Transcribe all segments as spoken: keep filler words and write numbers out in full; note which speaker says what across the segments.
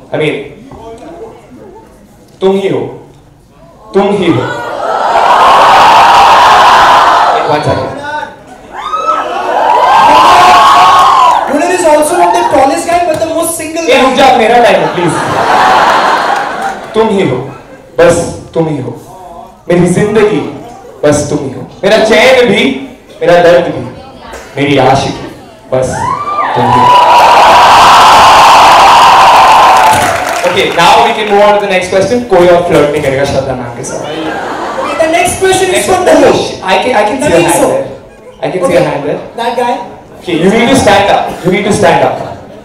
Speaker 1: I mean तुम ही हो, तुम ही हो। One second.
Speaker 2: Gunnar is also not the tallest guy, but the most single guy.
Speaker 1: ए रुक जा, मेरा टाइम है प्लीज। तुम ही हो, बस तुम ही हो। मेरी जिंदगी बस तुम ही हो। मेरा चैन भी, मेरा दर्द भी, मेरी आशिकी बस तुम ही हो। Okay, now we can move on to the next question. कोई और फ्लर्ट नहीं करेगा श्रद्धा मैम के साथ।
Speaker 2: The next question is from the
Speaker 1: Naveen. I can I can see a hand there. I can see a hand there.
Speaker 2: That guy.
Speaker 1: Okay, you need to stand up. You need to stand up.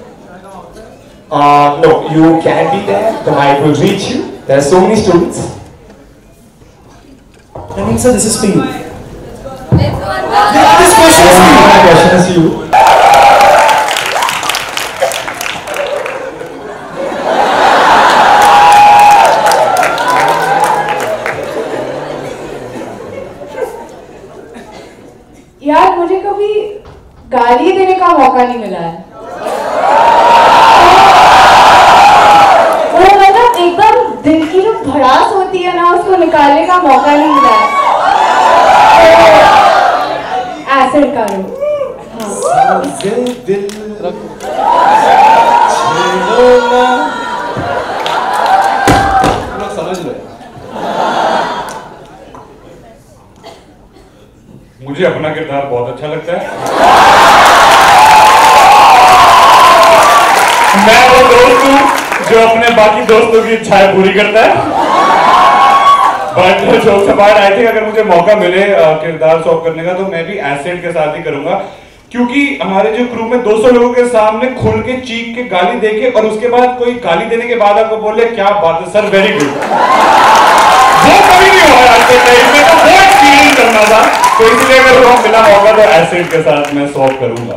Speaker 1: Uh, no, you can be there. The mic will reach you. There are so many students.
Speaker 2: Naveen sir, this is for you.
Speaker 3: This
Speaker 2: question is for you.
Speaker 1: My question is you.
Speaker 3: यार मुझे कभी गाली देने का मौका नहीं मिला है। वो मतलब एकदम दिल की जो भड़ास होती है ना, उसको निकालने का मौका नहीं मिला है। एसिड का रो।
Speaker 1: समझ लो।
Speaker 4: मुझे अपना किरदार बहुत अच्छा लगता है। मैं वो दोस्त हूँ जो अपने बाकी दोस्तों की इच्छाएं पूरी करता है। बट जो सवाल आई थी, अगर मुझे मौका मिले किरदार सॉल्व करने का, तो मैं भी एसिड के साथ ही करूंगा, क्योंकि हमारे जो क्रू में दो सौ लोगों के सामने खुल के चीख के गाली देके और उसके बाद कोई गाली देने के बाद आपको बोले क्या बात है सर, वेरी गुड, वो कभी नहीं हुआ आज के टाइम में। तो वो एक्सपीरियंस करना था, तो इसलिए अगर वो मिला होगा तो एसिड के साथ मैं सॉल्व करूंगा।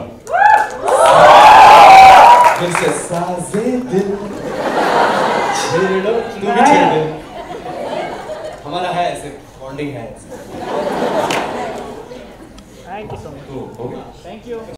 Speaker 2: जैसे साजे दिल छेड़ो, तू भी छेड़ दे। हमारा है ऐसे बॉन्डिंग है।
Speaker 5: Thank you so much.
Speaker 4: तो हो गया।
Speaker 5: Thank you.